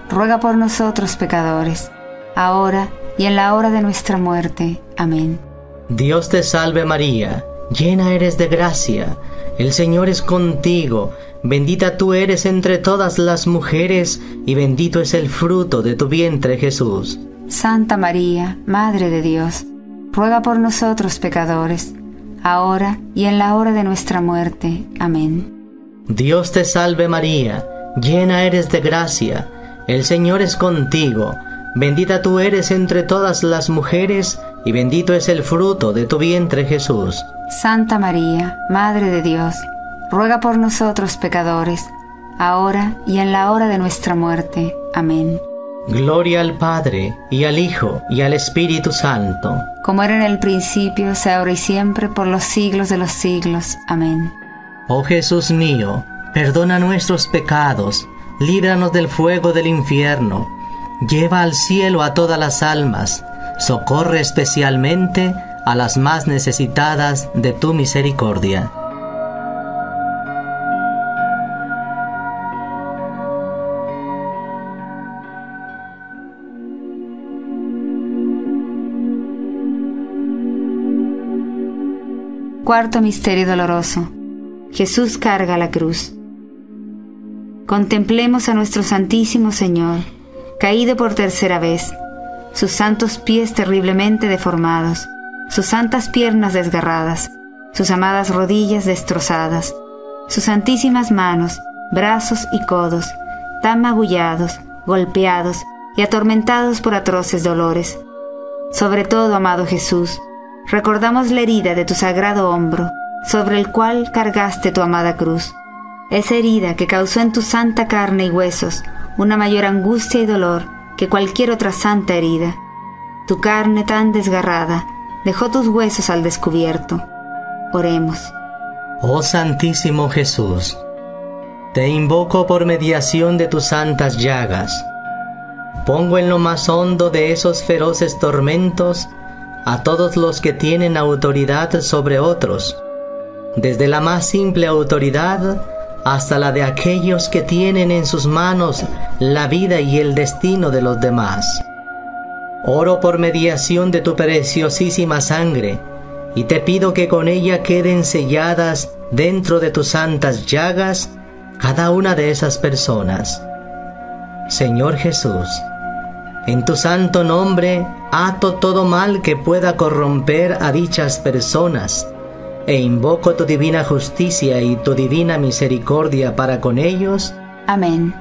ruega por nosotros pecadores, ahora y en la hora de nuestra muerte. Amén. Dios te salve María, llena eres de gracia, el Señor es contigo, bendita tú eres entre todas las mujeres, y bendito es el fruto de tu vientre Jesús. Santa María, Madre de Dios, ruega por nosotros pecadores, ahora y en la hora de nuestra muerte. Amén. Dios te salve María, llena eres de gracia, el Señor es contigo, bendita tú eres entre todas las mujeres, y bendito es el fruto de tu vientre Jesús. Santa María, Madre de Dios, ruega por nosotros pecadores, ahora y en la hora de nuestra muerte. Amén. Gloria al Padre, y al Hijo, y al Espíritu Santo. Como era en el principio, sea ahora y siempre, por los siglos de los siglos. Amén. Oh Jesús mío, perdona nuestros pecados, líbranos del fuego del infierno, lleva al cielo a todas las almas, socorre especialmente a las más necesitadas de tu misericordia. Cuarto misterio doloroso. Jesús carga la cruz. Contemplemos a nuestro Santísimo Señor, caído por tercera vez, sus santos pies terriblemente deformados, sus santas piernas desgarradas, sus amadas rodillas destrozadas, sus santísimas manos, brazos y codos, tan magullados, golpeados y atormentados por atroces dolores. Sobre todo, amado Jesús, recordamos la herida de tu sagrado hombro, sobre el cual cargaste tu amada cruz. Esa herida que causó en tu santa carne y huesos una mayor angustia y dolor que cualquier otra santa herida. Tu carne tan desgarrada dejó tus huesos al descubierto. Oremos. Oh Santísimo Jesús, te invoco por mediación de tus santas llagas. Pongo en lo más hondo de esos feroces tormentos a todos los que tienen autoridad sobre otros, desde la más simple autoridad hasta la de aquellos que tienen en sus manos la vida y el destino de los demás. Oro por mediación de tu preciosísima sangre, y te pido que con ella queden selladas dentro de tus santas llagas cada una de esas personas. Señor Jesús, en tu santo nombre ato todo mal que pueda corromper a dichas personas, e invoco tu divina justicia y tu divina misericordia para con ellos. Amén.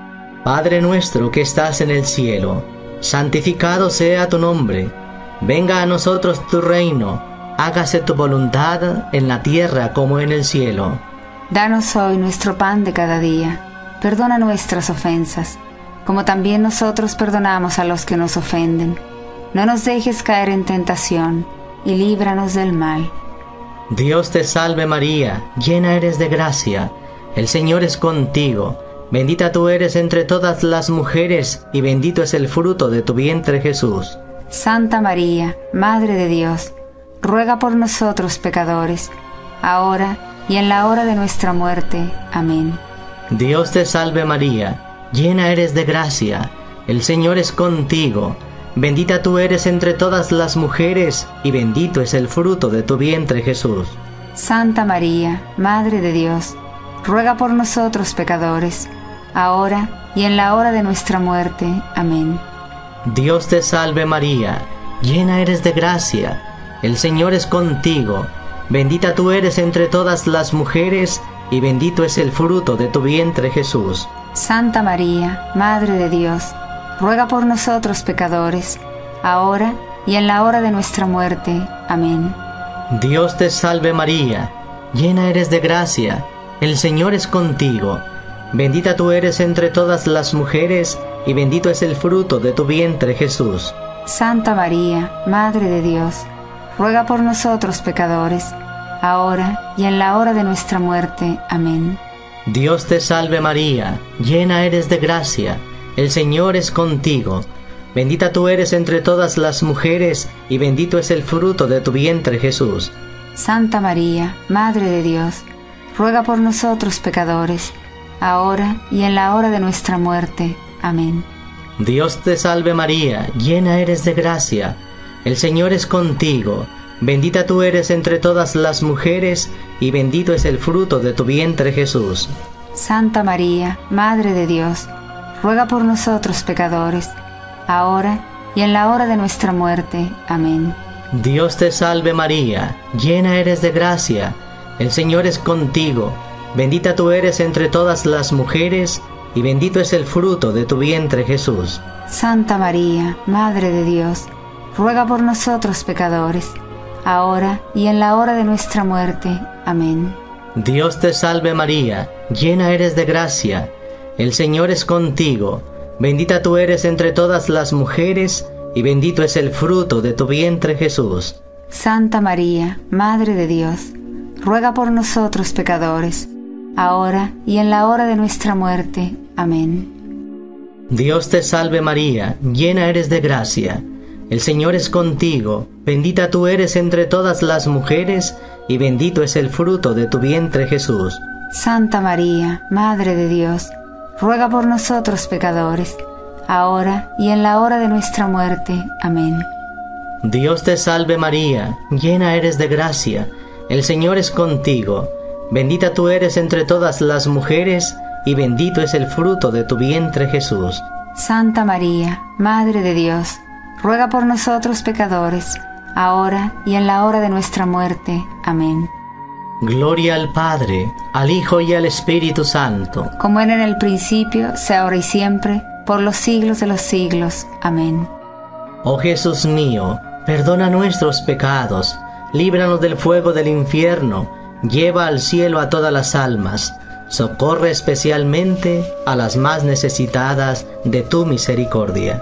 Padre nuestro que estás en el cielo, santificado sea tu nombre. Venga a nosotros tu reino, hágase tu voluntad en la tierra como en el cielo. Danos hoy nuestro pan de cada día. Perdona nuestras ofensas, como también nosotros perdonamos a los que nos ofenden. No nos dejes caer en tentación, y líbranos del mal. Dios te salve María, llena eres de gracia, el Señor es contigo, bendita tú eres entre todas las mujeres, y bendito es el fruto de tu vientre Jesús. Santa María, Madre de Dios, ruega por nosotros pecadores, ahora y en la hora de nuestra muerte. Amén. Dios te salve María, llena eres de gracia, el Señor es contigo, bendita tú eres entre todas las mujeres, y bendito es el fruto de tu vientre Jesús. Santa María, Madre de Dios, ruega por nosotros pecadores, ahora y en la hora de nuestra muerte. Amén. Dios te salve María, llena eres de gracia, el Señor es contigo, bendita tú eres entre todas las mujeres, y bendito es el fruto de tu vientre Jesús. Santa María, Madre de Dios, ruega por nosotros pecadores, ahora y en la hora de nuestra muerte. Amén. Dios te salve María, llena eres de gracia, el Señor es contigo, bendita tú eres entre todas las mujeres, y bendito es el fruto de tu vientre Jesús. Santa María, Madre de Dios, ruega por nosotros pecadores, ahora y en la hora de nuestra muerte. Amén. Dios te salve María, llena eres de gracia, el Señor es contigo, bendita tú eres entre todas las mujeres, y bendito es el fruto de tu vientre Jesús. Santa María, Madre de Dios, ruega por nosotros pecadores, ahora y en la hora de nuestra muerte. Amén. Dios te salve María, llena eres de gracia, el Señor es contigo, bendita tú eres entre todas las mujeres, y bendito es el fruto de tu vientre Jesús. Santa María, Madre de Dios, ruega por nosotros pecadores, ahora y en la hora de nuestra muerte. Amén. Dios te salve María, llena eres de gracia, el Señor es contigo, bendita tú eres entre todas las mujeres, y bendito es el fruto de tu vientre Jesús. Santa María, Madre de Dios, ruega por nosotros pecadores, ahora y en la hora de nuestra muerte. Amén. Dios te salve María, llena eres de gracia, el Señor es contigo, bendita tú eres entre todas las mujeres, y bendito es el fruto de tu vientre Jesús. Santa María, Madre de Dios, ruega por nosotros pecadores, ahora y en la hora de nuestra muerte. Amén. Dios te salve María, llena eres de gracia, el Señor es contigo, bendita tú eres entre todas las mujeres, y bendito es el fruto de tu vientre Jesús. Santa María, Madre de Dios, ruega por nosotros pecadores, ahora y en la hora de nuestra muerte. Amén. Dios te salve María, llena eres de gracia, el Señor es contigo, bendita tú eres entre todas las mujeres, y bendito es el fruto de tu vientre Jesús. Santa María, Madre de Dios, ruega por nosotros pecadores, ahora y en la hora de nuestra muerte. Amén. Gloria al Padre, al Hijo y al Espíritu Santo, como era en el principio, sea ahora y siempre, por los siglos de los siglos. Amén. Oh Jesús mío, perdona nuestros pecados, líbranos del fuego del infierno, lleva al cielo a todas las almas, socorre especialmente a las más necesitadas de tu misericordia.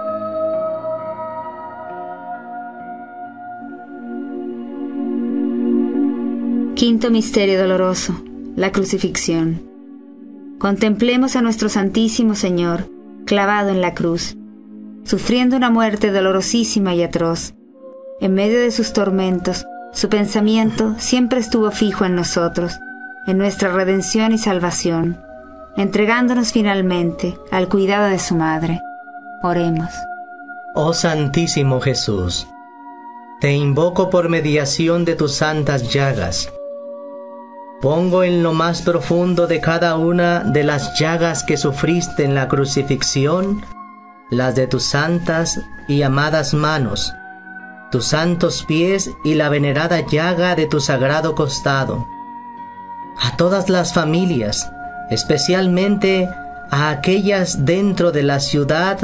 Quinto misterio doloroso, la crucifixión. Contemplemos a nuestro Santísimo Señor clavado en la cruz, sufriendo una muerte dolorosísima y atroz. En medio de sus tormentos, su pensamiento siempre estuvo fijo en nosotros, en nuestra redención y salvación, entregándonos finalmente al cuidado de su Madre. Oremos. Oh Santísimo Jesús, te invoco por mediación de tus santas llagas. Pongo en lo más profundo de cada una de las llagas que sufriste en la crucifixión, las de tus santas y amadas manos, tus santos pies y la venerada llaga de tu sagrado costado. A todas las familias, especialmente a aquellas dentro de la ciudad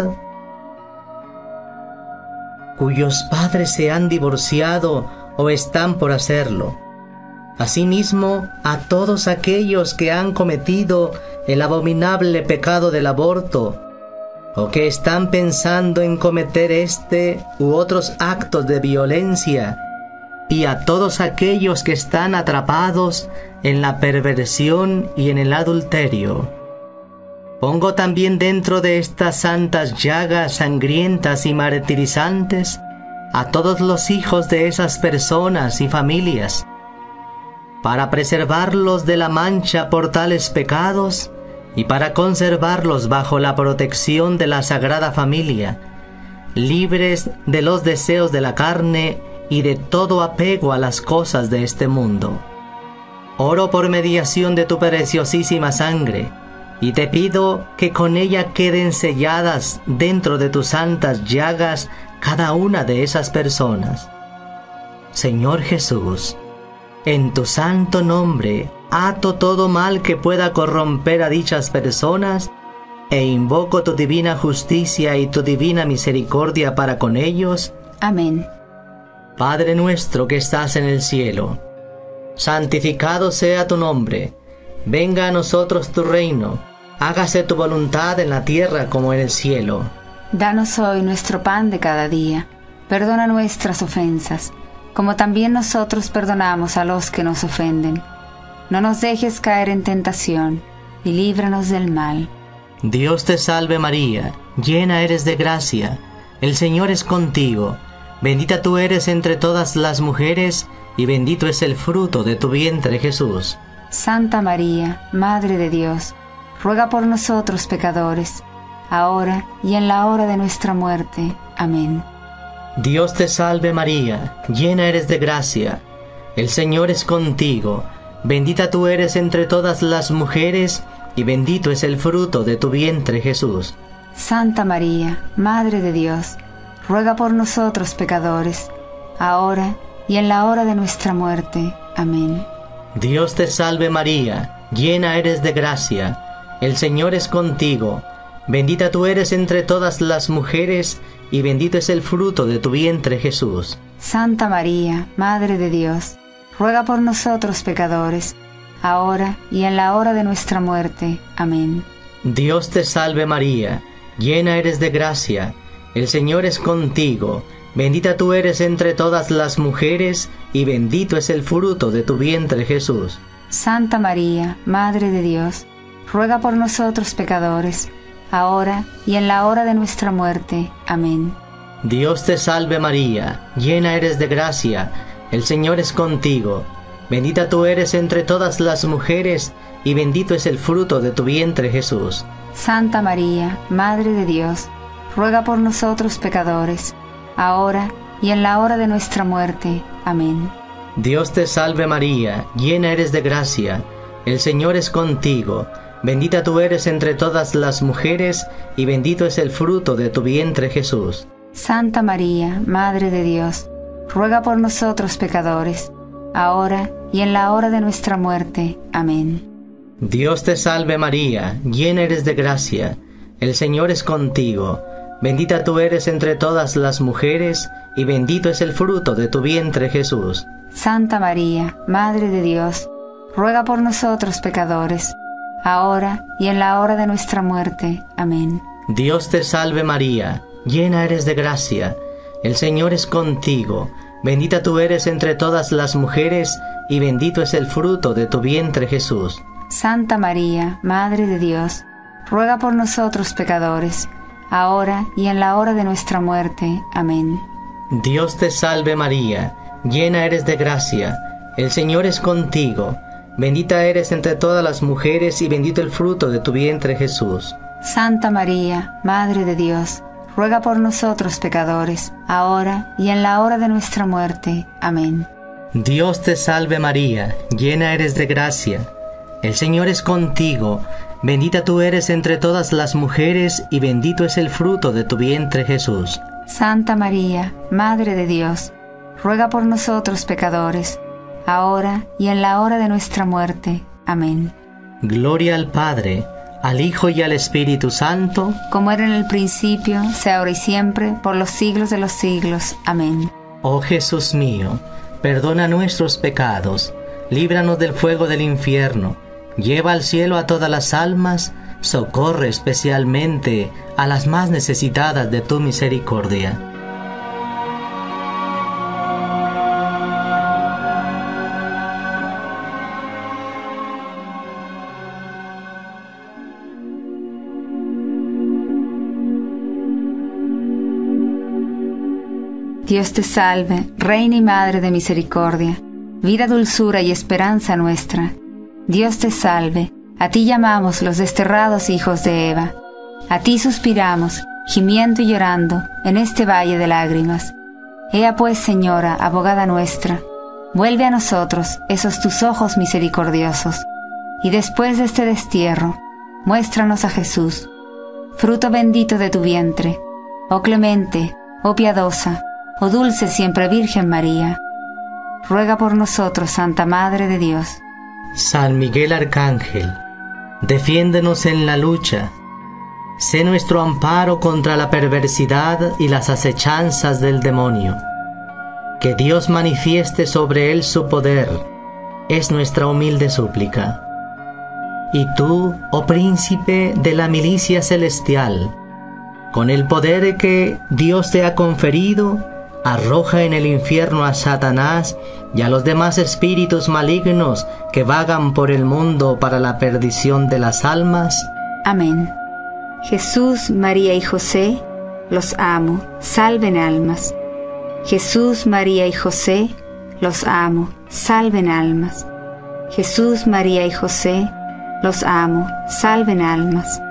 cuyos padres se han divorciado o están por hacerlo. Asimismo, a todos aquellos que han cometido el abominable pecado del aborto, o que están pensando en cometer este u otros actos de violencia, y a todos aquellos que están atrapados en la perversión y en el adulterio. Pongo también dentro de estas santas llagas sangrientas y martirizantes a todos los hijos de esas personas y familias, para preservarlos de la mancha por tales pecados y para conservarlos bajo la protección de la Sagrada Familia, libres de los deseos de la carne y de todo apego a las cosas de este mundo. Oro por mediación de tu preciosísima sangre, y te pido que con ella queden selladas dentro de tus santas llagas cada una de esas personas. Señor Jesús, en tu santo nombre ato todo mal que pueda corromper a dichas personas e invoco tu divina justicia y tu divina misericordia para con ellos. Amén. Padre nuestro que estás en el cielo, santificado sea tu nombre. Venga a nosotros tu reino. Hágase tu voluntad en la tierra como en el cielo. Danos hoy nuestro pan de cada día. Perdona nuestras ofensas, como también nosotros perdonamos a los que nos ofenden. No nos dejes caer en tentación, y líbranos del mal. Dios te salve María, llena eres de gracia, el Señor es contigo. Bendita tú eres entre todas las mujeres, y bendito es el fruto de tu vientre Jesús. Santa María, Madre de Dios, ruega por nosotros pecadores, ahora y en la hora de nuestra muerte. Amén. Dios te salve María, llena eres de gracia, el Señor es contigo, bendita tú eres entre todas las mujeres, y bendito es el fruto de tu vientre Jesús. Santa María, Madre de Dios, ruega por nosotros pecadores, ahora y en la hora de nuestra muerte. Amén. Dios te salve María, llena eres de gracia, el Señor es contigo, bendita tú eres entre todas las mujeres, y bendito es el fruto de tu vientre Jesús. Santa María, Madre de Dios, ruega por nosotros pecadores, ahora y en la hora de nuestra muerte. Amén. Dios te salve María, llena eres de gracia, el Señor es contigo, bendita tú eres entre todas las mujeres, y bendito es el fruto de tu vientre Jesús. Santa María, Madre de Dios, ruega por nosotros pecadores, ahora y en la hora de nuestra muerte. Amén. Dios te salve María, llena eres de gracia, el Señor es contigo, bendita tú eres entre todas las mujeres, y bendito es el fruto de tu vientre Jesús. Santa María, Madre de Dios, ruega por nosotros pecadores, ahora y en la hora de nuestra muerte. Amén. Dios te salve María, llena eres de gracia, el Señor es contigo, bendita tú eres entre todas las mujeres, y bendito es el fruto de tu vientre Jesús. Santa María, Madre de Dios, ruega por nosotros pecadores, ahora y en la hora de nuestra muerte. Amén. Dios te salve María, llena eres de gracia, el Señor es contigo, bendita tú eres entre todas las mujeres, y bendito es el fruto de tu vientre Jesús. Santa María, Madre de Dios, ruega por nosotros pecadores, ahora y en la hora de nuestra muerte. Amén. Dios te salve María, llena eres de gracia, el Señor es contigo, bendita tú eres entre todas las mujeres, y bendito es el fruto de tu vientre Jesús. Santa María, Madre de Dios, ruega por nosotros pecadores, ahora y en la hora de nuestra muerte. Amén. Dios te salve María, llena eres de gracia, el Señor es contigo, bendita eres entre todas las mujeres, y bendito el fruto de tu vientre Jesús. Santa María, Madre de Dios, ruega por nosotros pecadores, ahora y en la hora de nuestra muerte. Amén. Dios te salve María, llena eres de gracia, el Señor es contigo, bendita tú eres entre todas las mujeres, y bendito es el fruto de tu vientre Jesús. Santa María, Madre de Dios, ruega por nosotros pecadores, ahora y en la hora de nuestra muerte. Amén. Gloria al Padre, al Hijo y al Espíritu Santo, como era en el principio, sea ahora y siempre, por los siglos de los siglos. Amén. Oh Jesús mío, perdona nuestros pecados, líbranos del fuego del infierno, lleva al cielo a todas las almas, socorre especialmente a las más necesitadas de tu misericordia. Dios te salve, Reina y Madre de misericordia, vida, dulzura y esperanza nuestra. Dios te salve, a ti llamamos los desterrados hijos de Eva. A ti suspiramos, gimiendo y llorando, en este valle de lágrimas. Ea pues, Señora, abogada nuestra, vuelve a nosotros esos tus ojos misericordiosos, y después de este destierro, muéstranos a Jesús, fruto bendito de tu vientre. Oh clemente, oh piadosa, oh dulce siempre Virgen María, ruega por nosotros, Santa Madre de Dios. San Miguel Arcángel, defiéndenos en la lucha. Sé nuestro amparo contra la perversidad y las acechanzas del demonio. Que Dios manifieste sobre él su poder, es nuestra humilde súplica. Y tú, oh príncipe de la milicia celestial, con el poder que Dios te ha conferido, arroja en el infierno a Satanás y a los demás espíritus malignos que vagan por el mundo para la perdición de las almas. Amén. Jesús, María y José, los amo, salven almas. Jesús, María y José, los amo, salven almas. Jesús, María y José, los amo, salven almas.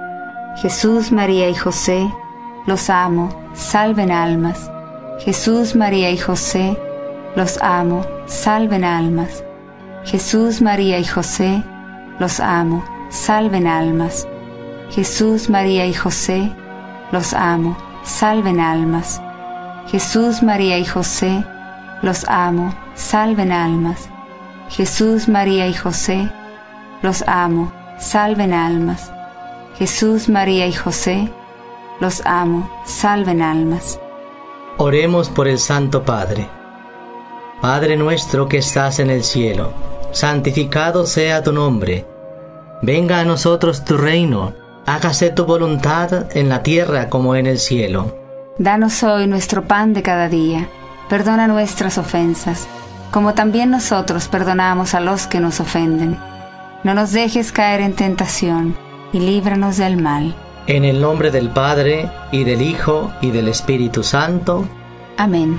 Jesús, María y José, los amo, salven almas. Jesús, María y José, los amo, salven almas. Jesús, María y José, los amo, salven almas. Jesús, María y José, los amo, salven almas. Jesús, María y José, los amo, salven almas. Jesús, María y José, los amo, salven almas. Jesús, María y José, los amo, salven almas. Oremos por el Santo Padre. Padre nuestro que estás en el cielo, santificado sea tu nombre. Venga a nosotros tu reino, hágase tu voluntad en la tierra como en el cielo. Danos hoy nuestro pan de cada día. Perdona nuestras ofensas, como también nosotros perdonamos a los que nos ofenden. No nos dejes caer en tentación, y líbranos del mal. En el nombre del Padre, y del Hijo, y del Espíritu Santo. Amén.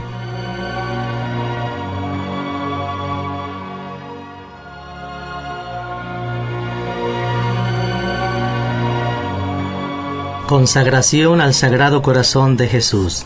Consagración al Sagrado Corazón de Jesús.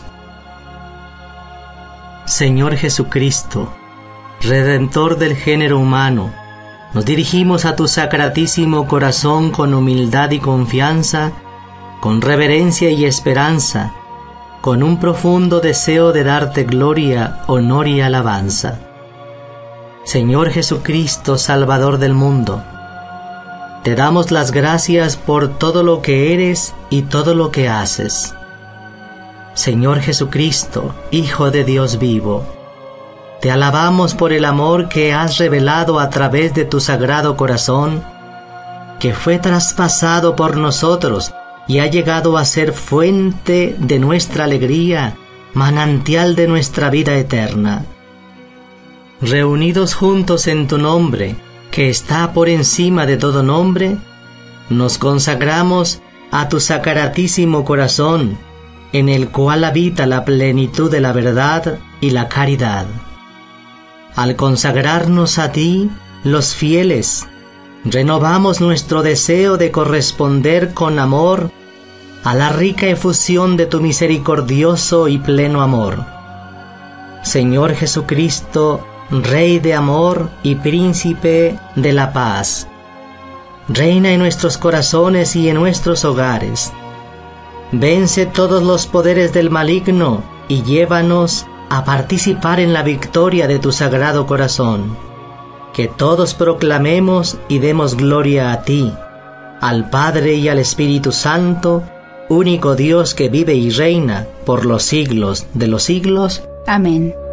Señor Jesucristo, Redentor del género humano, nos dirigimos a tu sacratísimo corazón con humildad y confianza, con reverencia y esperanza, con un profundo deseo de darte gloria, honor y alabanza. Señor Jesucristo, Salvador del mundo, te damos las gracias por todo lo que eres y todo lo que haces. Señor Jesucristo, Hijo de Dios vivo, te alabamos por el amor que has revelado a través de tu Sagrado Corazón, que fue traspasado por nosotros y ha llegado a ser fuente de nuestra alegría, manantial de nuestra vida eterna. Reunidos juntos en tu nombre, que está por encima de todo nombre, nos consagramos a tu sacratísimo corazón, en el cual habita la plenitud de la verdad y la caridad. Al consagrarnos a ti, los fieles, renovamos nuestro deseo de corresponder con amor a la rica efusión de tu misericordioso y pleno amor. Señor Jesucristo, Rey de amor y Príncipe de la paz, reina en nuestros corazones y en nuestros hogares. Vence todos los poderes del maligno y llévanos a participar en la victoria de tu Sagrado Corazón. Que todos proclamemos y demos gloria a ti, al Padre y al Espíritu Santo, único Dios que vive y reina por los siglos de los siglos. Amén.